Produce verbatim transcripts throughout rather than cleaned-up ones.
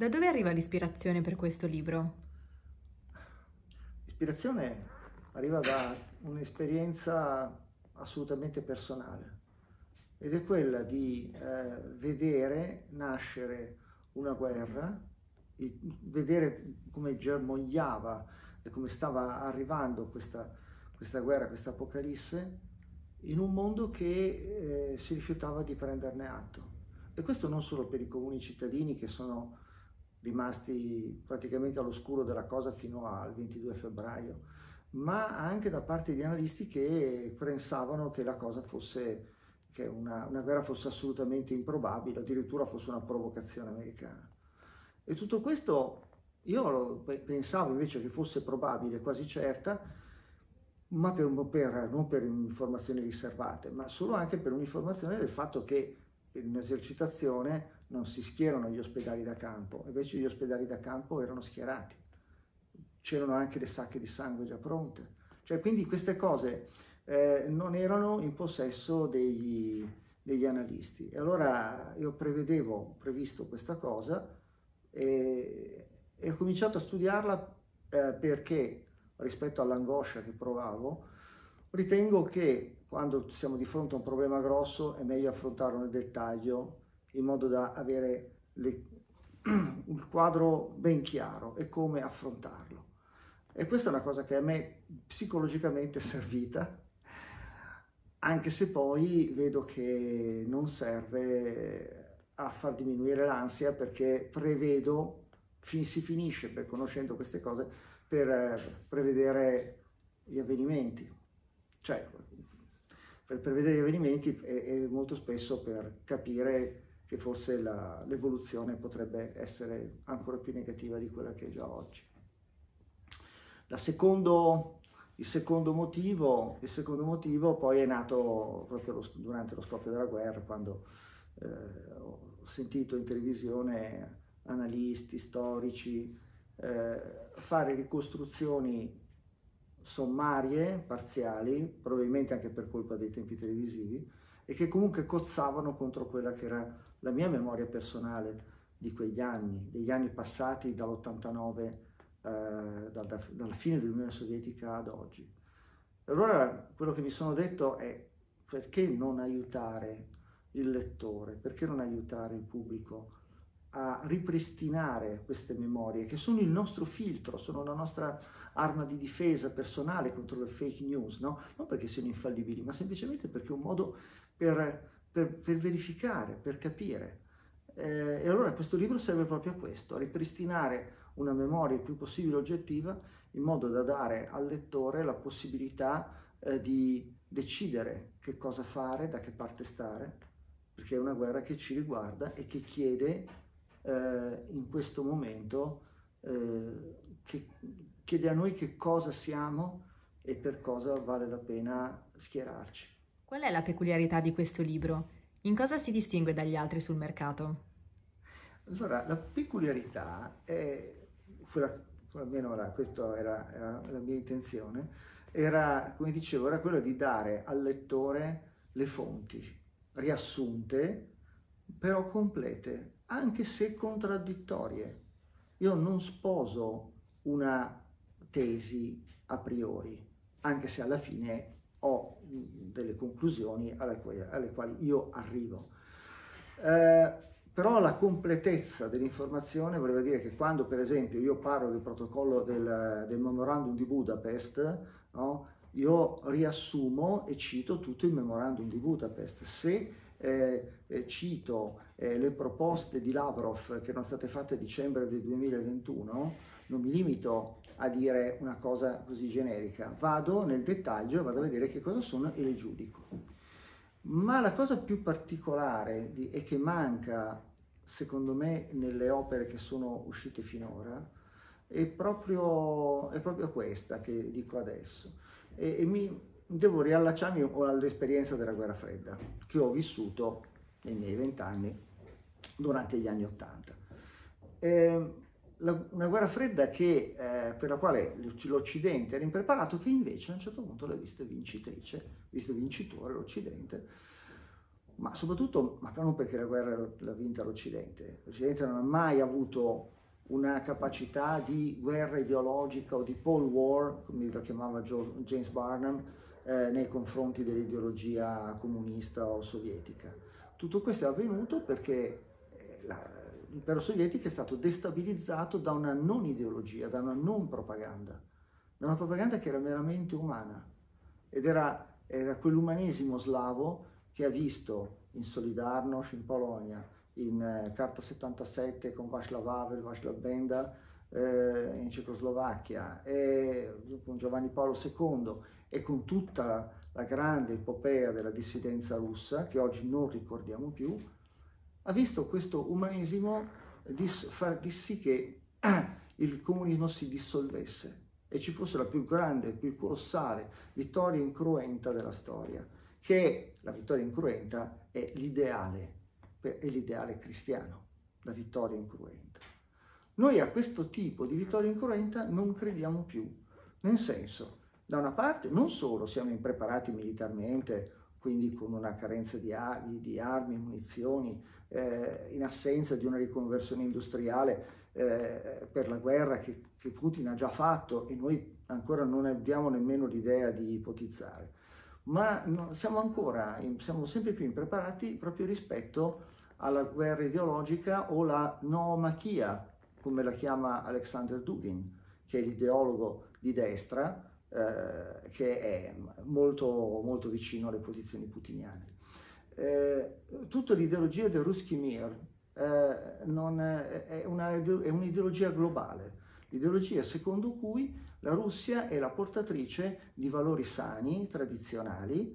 Da dove arriva l'ispirazione per questo libro? L'ispirazione arriva da un'esperienza assolutamente personale ed è quella di eh, vedere nascere una guerra, di vedere come germogliava e come stava arrivando questa, questa guerra, questa apocalisse, in un mondo che eh, si rifiutava di prenderne atto. E questo non solo per i comuni cittadini che sono rimasti praticamente all'oscuro della cosa fino al ventidue febbraio, ma anche da parte di analisti che pensavano che la cosa fosse, che una, una guerra fosse assolutamente improbabile, addirittura fosse una provocazione americana. E tutto questo io pensavo invece che fosse probabile, quasi certa, ma per, per, non per informazioni riservate, ma solo anche per un'informazione del fatto che per un'esercitazione non si schierano gli ospedali da campo, invece gli ospedali da campo erano schierati, c'erano anche le sacche di sangue già pronte, cioè quindi queste cose eh, non erano in possesso degli, degli analisti. E allora io prevedevo, ho previsto questa cosa e, e ho cominciato a studiarla eh, perché rispetto all'angoscia che provavo, ritengo che quando siamo di fronte a un problema grosso è meglio affrontarlo nel dettaglio in modo da avere le, il quadro ben chiaro e come affrontarlo. E questa è una cosa che a me psicologicamente è servita, anche se poi vedo che non serve a far diminuire l'ansia, perché prevedo, fin, si finisce per conoscendo queste cose, per prevedere gli avvenimenti. Cioè, per prevedere gli avvenimenti e, e molto spesso per capire che forse l'evoluzione potrebbe essere ancora più negativa di quella che è già oggi. La secondo, il, secondo motivo, il secondo motivo poi è nato proprio lo, durante lo scoppio della guerra, quando eh, ho sentito in televisione analisti, storici eh, fare ricostruzioni sommarie, parziali, probabilmente anche per colpa dei tempi televisivi, e che comunque cozzavano contro quella che era la mia memoria personale di quegli anni, degli anni passati dall'ottantanove, eh, dal, da, dalla fine dell'Unione Sovietica ad oggi. Allora quello che mi sono detto è: perché non aiutare il lettore, perché non aiutare il pubblico a ripristinare queste memorie che sono il nostro filtro, sono la nostra arma di difesa personale contro le fake news, no? Non perché siano infallibili, ma semplicemente perché è un modo per, per, per verificare, per capire. Eh, e allora questo libro serve proprio a questo, a ripristinare una memoria il più possibile oggettiva, in modo da dare al lettore la possibilità eh, di decidere che cosa fare, da che parte stare, perché è una guerra che ci riguarda e che chiede eh, in questo momento, eh, che chiede a noi che cosa siamo e per cosa vale la pena schierarci. Qual è la peculiarità di questo libro? In cosa si distingue dagli altri sul mercato? Allora, la peculiarità è, quella, almeno la, questa era, era la mia intenzione, era, come dicevo, era quella di dare al lettore le fonti riassunte, però complete, anche se contraddittorie. Io non sposo una tesi a priori, anche se alla fine ho delle conclusioni alle quali, alle quali io arrivo. Eh, però la completezza dell'informazione voleva dire che quando, per esempio, io parlo del protocollo del, del memorandum di Budapest, no, io riassumo e cito tutto il memorandum di Budapest. Se eh, eh, cito eh, le proposte di Lavrov che erano state fatte a dicembre del duemilaventuno, non mi limito a dire una cosa così generica, vado nel dettaglio e vado a vedere che cosa sono e le giudico. Ma la cosa più particolare di, e che manca, secondo me, nelle opere che sono uscite finora, è proprio, è proprio questa che dico adesso. E, e mi devo riallacciarmi all'esperienza della guerra fredda, che ho vissuto nei miei vent'anni durante gli anni Ottanta. Eh, una guerra fredda che, eh, per la quale l'Occidente era impreparato, che invece a un certo punto l'ha vista vincitrice, visto vincitore l'Occidente, ma soprattutto, ma non perché la guerra l'ha vinta l'Occidente. L'Occidente non ha mai avuto una capacità di guerra ideologica o di Pole War, come la chiamava James Barnum, eh, nei confronti dell'ideologia comunista o sovietica. Tutto questo è avvenuto perché l'impero sovietico è stato destabilizzato da una non ideologia, da una non propaganda, da una propaganda che era meramente umana, ed era, era quell'umanesimo slavo che ha visto in Solidarność in Polonia, in eh, Carta settantasette con Václav Havel, Václav Benda eh, in Cecoslovacchia, e con Giovanni Paolo secondo e con tutta la grande epopea della dissidenza russa, che oggi non ricordiamo più, ha visto questo umanesimo dis, far di sì che il comunismo si dissolvesse e ci fosse la più grande, più colossale vittoria incruenta della storia, che la vittoria incruenta è l'ideale, è l'ideale cristiano, la vittoria incruenta. Noi a questo tipo di vittoria incruenta non crediamo più, nel senso, da una parte non solo siamo impreparati militarmente, quindi con una carenza di, armi, di armi, munizioni, eh, in assenza di una riconversione industriale eh, per la guerra che, che Putin ha già fatto e noi ancora non abbiamo nemmeno l'idea di ipotizzare, ma no, siamo ancora, siamo sempre più impreparati proprio rispetto alla guerra ideologica o la noomachia, come la chiama Alexander Dugin, che è l'ideologo di destra, eh, che è molto, molto vicino alle posizioni putiniane. Eh, tutta l'ideologia del Ruskij Mir eh, non è, è, una, è un'ideologia globale, l'ideologia secondo cui la Russia è la portatrice di valori sani, tradizionali,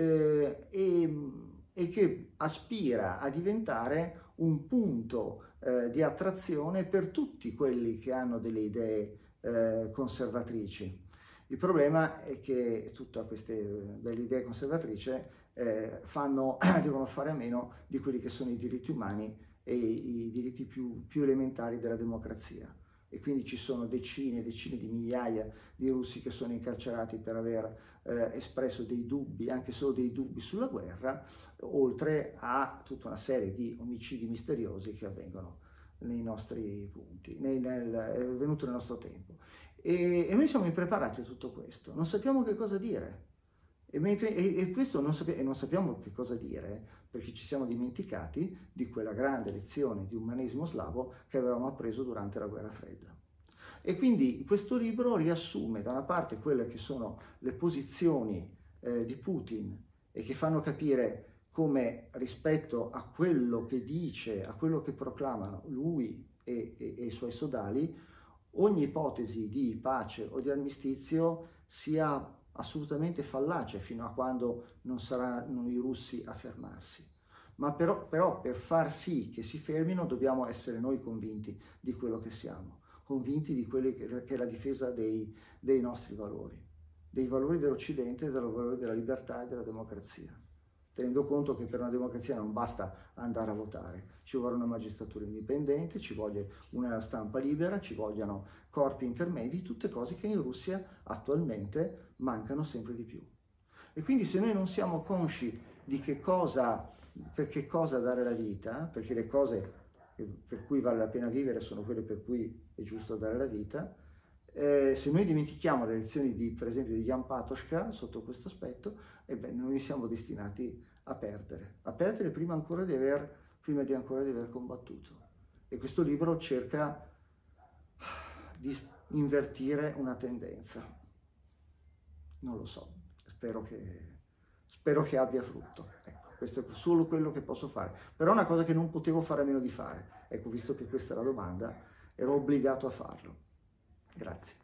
eh, e, e che aspira a diventare un punto eh, di attrazione per tutti quelli che hanno delle idee eh, conservatrici. Il problema è che tutte queste belle idee conservatrici eh, fanno, devono fare a meno di quelli che sono i diritti umani e i, i diritti più, più elementari della democrazia. E quindi ci sono decine e decine di migliaia di russi che sono incarcerati per aver eh, espresso dei dubbi, anche solo dei dubbi sulla guerra, oltre a tutta una serie di omicidi misteriosi che avvengono nei nostri punti, nei, nel, è venuto nel nostro tempo. E, e noi siamo impreparati a tutto questo, non sappiamo che cosa dire. E, mentre, e, e questo non, sappi, e non sappiamo che cosa dire perché ci siamo dimenticati di quella grande lezione di umanesimo slavo che avevamo appreso durante la guerra fredda. E quindi questo libro riassume da una parte quelle che sono le posizioni eh, di Putin e che fanno capire come rispetto a quello che dice, a quello che proclamano lui e, e, e i suoi sodali, ogni ipotesi di pace o di armistizio sia assolutamente fallace fino a quando non saranno i russi a fermarsi. Ma però, però per far sì che si fermino dobbiamo essere noi convinti di quello che siamo, convinti di quelli che, che è la difesa dei, dei nostri valori, dei valori dell'Occidente, dei valori della libertà e della democrazia. Tenendo conto che per una democrazia non basta andare a votare, ci vuole una magistratura indipendente, ci vuole una stampa libera, ci vogliono corpi intermedi, tutte cose che in Russia attualmente mancano sempre di più. E quindi se noi non siamo consci di che cosa, per che cosa dare la vita, perché le cose per cui vale la pena vivere sono quelle per cui è giusto dare la vita, Eh, se noi dimentichiamo le lezioni di, per esempio, di Jan Patočka sotto questo aspetto, ebbene noi siamo destinati a perdere, a perdere prima ancora di aver, prima di ancora di aver combattuto. E questo libro cerca di invertire una tendenza. Non lo so, spero che, spero che abbia frutto. Ecco, questo è solo quello che posso fare. Però è una cosa che non potevo fare a meno di fare. Ecco, visto che questa è la domanda, ero obbligato a farlo. Grazie.